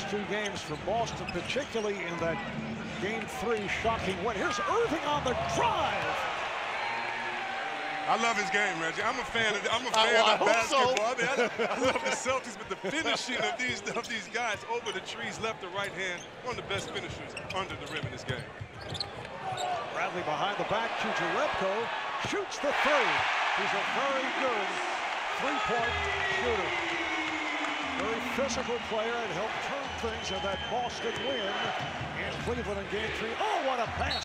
last two games for Boston, particularly in that Game 3 shocking win. Here's Irving on the drive. I love his game, Reggie. I'm a fan of basketball. I mean, I love the Celtics, but the finishing of these guys over the trees, left to right hand, one of the best finishers under the rim in this game. Bradley behind the back to Jerebko, shoots the three. He's a very good three-point shooter. Very physical player and helped turn things in that Boston win in Cleveland in Game 3. Oh, what a pass.